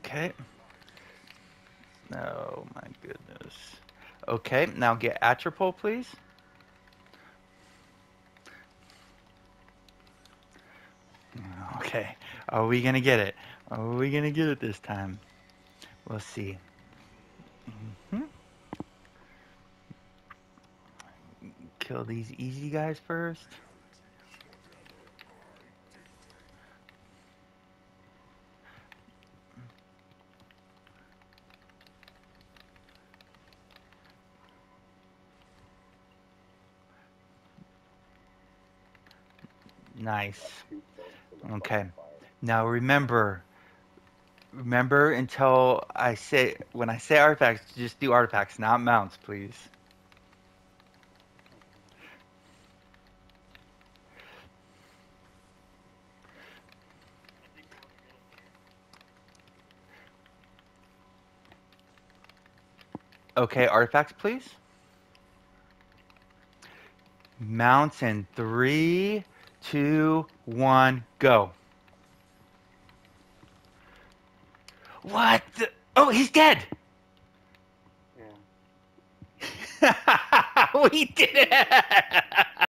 Okay. Oh my goodness. Okay, now get Atropole, please. Okay. Are we gonna get it? Are we gonna get it this time? We'll see. Hmm. Kill these easy guys first. Nice. Okay. Now remember until I say, when I say artifacts, just do artifacts, not mounts, please. Okay, artifacts, please. Mounts in 3, 2, 1, go. What? Oh, he's dead. Yeah. We did it.